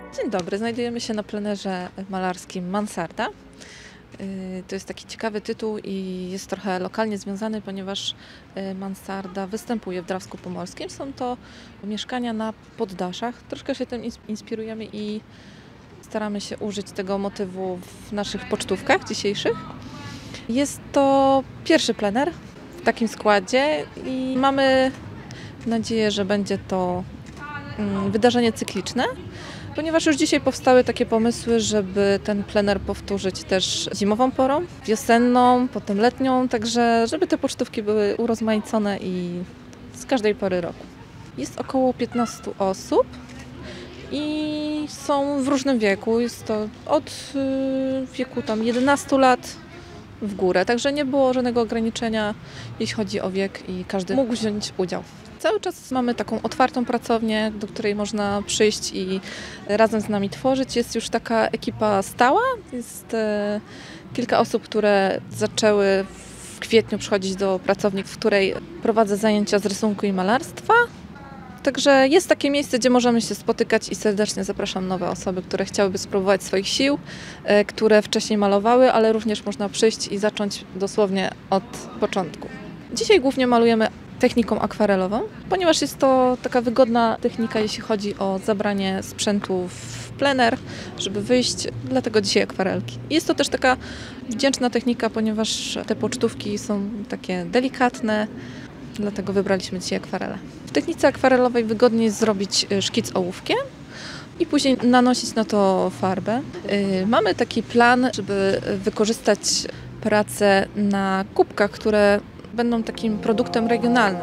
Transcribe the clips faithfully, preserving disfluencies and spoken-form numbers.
Dzień dobry, znajdujemy się na plenerze malarskim Mansarda. To jest taki ciekawy tytuł i jest trochę lokalnie związany, ponieważ Mansarda występuje w Drawsku Pomorskim. Są to mieszkania na poddaszach. Troszkę się tym inspirujemy i staramy się użyć tego motywu w naszych pocztówkach dzisiejszych. Jest to pierwszy plener w takim składzie i mamy nadzieję, że będzie to wydarzenie cykliczne, ponieważ już dzisiaj powstały takie pomysły, żeby ten plener powtórzyć też zimową porą, wiosenną, potem letnią, także żeby te pocztówki były urozmaicone i z każdej pory roku. Jest około piętnastu osób i są w różnym wieku. Jest to od wieku tam jedenastu lat w górę, także nie było żadnego ograniczenia, jeśli chodzi o wiek i każdy mógł wziąć udział. Cały czas mamy taką otwartą pracownię, do której można przyjść i razem z nami tworzyć. Jest już taka ekipa stała, jest e, kilka osób, które zaczęły w kwietniu przychodzić do pracowni, w której prowadzę zajęcia z rysunku i malarstwa. Także jest takie miejsce, gdzie możemy się spotykać i serdecznie zapraszam nowe osoby, które chciałyby spróbować swoich sił, e, które wcześniej malowały, ale również można przyjść i zacząć dosłownie od początku. Dzisiaj głównie malujemy techniką akwarelową, ponieważ jest to taka wygodna technika, jeśli chodzi o zabranie sprzętu w plener, żeby wyjść, dlatego dzisiaj akwarelki. Jest to też taka wdzięczna technika, ponieważ te pocztówki są takie delikatne, dlatego wybraliśmy dzisiaj akwarele. W technice akwarelowej wygodnie jest zrobić szkic ołówkiem i później nanosić na to farbę. Mamy taki plan, żeby wykorzystać pracę na kubkach, które będą takim produktem regionalnym.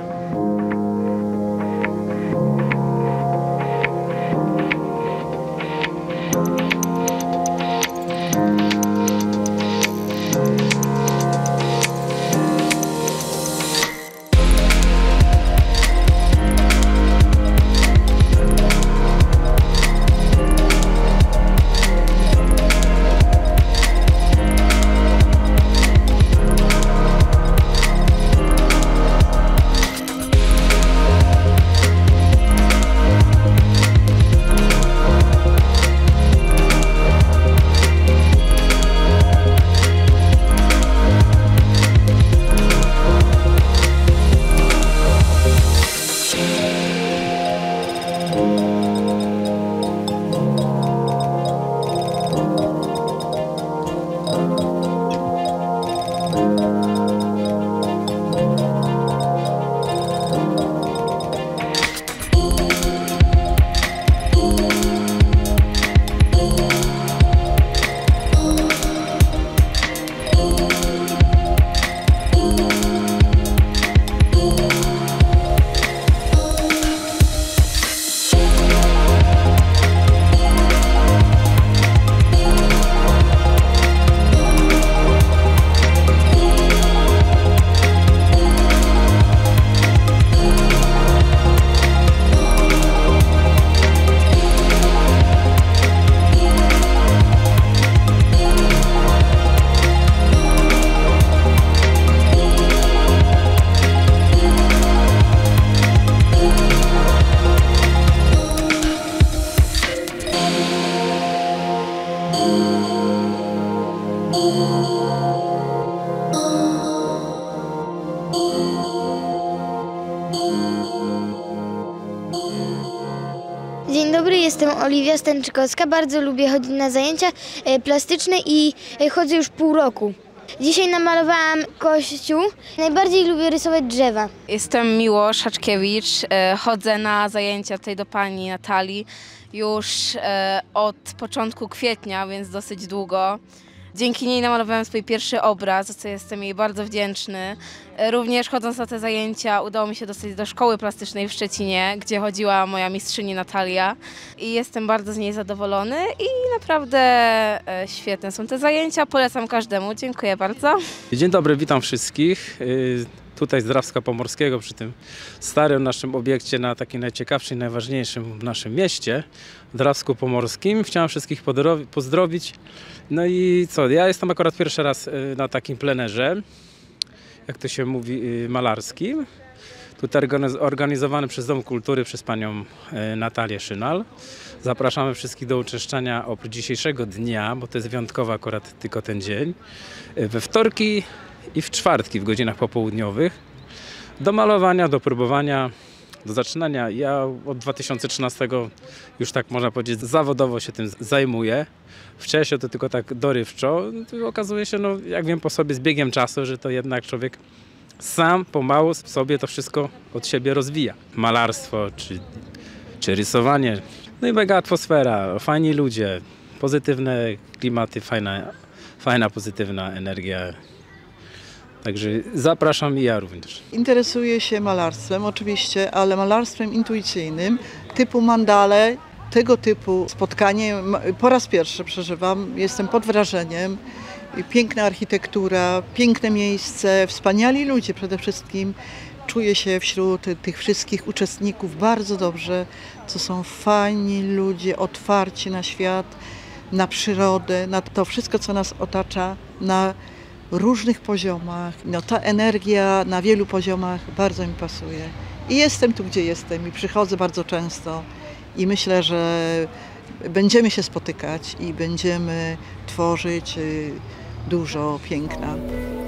Dzień dobry, jestem Oliwia Stanczykowska. Bardzo lubię chodzić na zajęcia plastyczne i chodzę już pół roku. Dzisiaj namalowałam kościół. Najbardziej lubię rysować drzewa. Jestem Miłosz Haczkiewicz. Chodzę na zajęcia tutaj do pani Natalii już od początku kwietnia, więc dosyć długo. Dzięki niej namalowałem swój pierwszy obraz, za co jestem jej bardzo wdzięczny. Również chodząc na te zajęcia udało mi się dostać do szkoły plastycznej w Szczecinie, gdzie chodziła moja mistrzyni Natalia i jestem bardzo z niej zadowolony i naprawdę świetne są te zajęcia, polecam każdemu. Dziękuję bardzo. Dzień dobry, witam wszystkich. Tutaj z Drawska Pomorskiego, przy tym starym naszym obiekcie, na takim najciekawszym i najważniejszym w naszym mieście, Drawsku Pomorskim. Chciałem wszystkich pozdrowić. No i co, ja jestem akurat pierwszy raz na takim plenerze, jak to się mówi, malarskim. Tutaj organiz- organizowany przez Dom Kultury przez panią e, Natalię Szynal. Zapraszamy wszystkich do uczęszczania oprócz dzisiejszego dnia, bo to jest wyjątkowy akurat tylko ten dzień, e, we wtorki i w czwartki w godzinach popołudniowych do malowania, do próbowania, do zaczynania. Ja od dwa tysiące trzynastego już tak można powiedzieć zawodowo się tym zajmuję. Wcześniej to tylko tak dorywczo. To okazuje się, no, jak wiem po sobie z biegiem czasu, że to jednak człowiek sam pomału sobie to wszystko od siebie rozwija. Malarstwo czy, czy rysowanie. No i mega atmosfera, fajni ludzie, pozytywne klimaty, fajna, fajna pozytywna energia. Także zapraszam i ja również. Interesuję się malarstwem oczywiście, ale malarstwem intuicyjnym typu mandale. Tego typu spotkanie po raz pierwszy przeżywam. Jestem pod wrażeniem. Piękna architektura, piękne miejsce, wspaniali ludzie przede wszystkim. Czuję się wśród tych wszystkich uczestników bardzo dobrze. To są fajni ludzie, otwarci na świat, na przyrodę, na to wszystko, co nas otacza, na różnych poziomach. No, ta energia na wielu poziomach bardzo mi pasuje. I jestem tu, gdzie jestem i przychodzę bardzo często i myślę, że będziemy się spotykać i będziemy tworzyć dużo piękna.